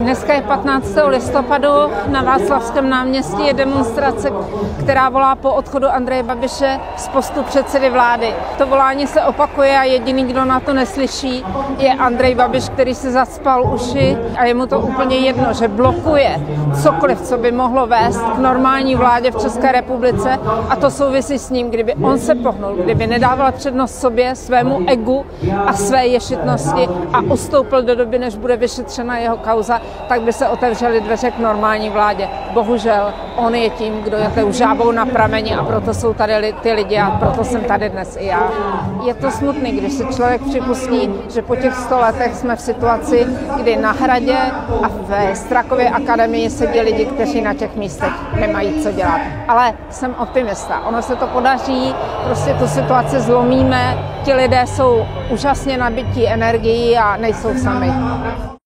Dneska je 15. listopadu, na Václavském náměstí je demonstrace, která volá po odchodu Andreje Babiše z postu předsedy vlády. To volání se opakuje a jediný, kdo na to neslyší, je Andrej Babiš, který si zacpal uši a je mu to úplně jedno, že blokuje cokoliv, co by mohlo vést k normální vládě v České republice, a to souvisí s ním. Kdyby on se pohnul, kdyby nedával přednost sobě, svému egu a své ješitnosti a ustoupil do doby, než bude vyšetřena jeho kauza, tak by se otevřely dveře k normální vládě. Bohužel on je tím, kdo je tou žábou na prameni, a proto jsou tady ty lidi a proto jsem tady dnes i já. Je to smutný, když se člověk připustí, že po těch 100 letech jsme v situaci, kdy na Hradě a ve Strakově akademii sedí lidi, kteří na těch místech nemají co dělat. Ale jsem optimista. Ono se to podaří, prostě tu situaci zlomíme. Ti lidé jsou úžasně nabití energií a nejsou sami.